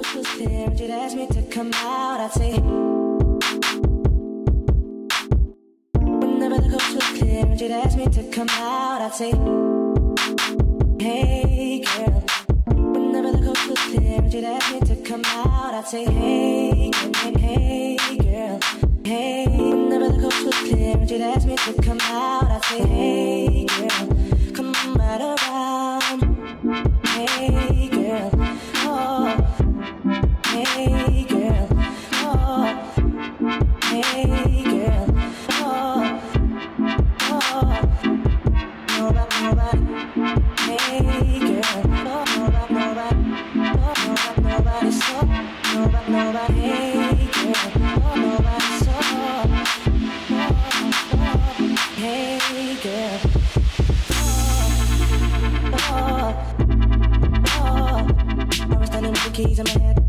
coast was clear and you'd ask me to come out, I'd say. Whenever the coast was clear and you'd ask me to come out, I'd say, hey girl. Whenever the coast was clear and you'd ask me to come out, I'd say, hey, hey, hey girl. Hey, whenever the coast was clear and you'd ask me to come out, I'd say, hey girl, come right around. Hey girl, oh, hey girl, oh, hey girl, oh, oh, nobody, hey girl, oh, nobody, so, nobody, hey girl, oh, nobody, so, hey girl, oh, I was standing with the keys in my head.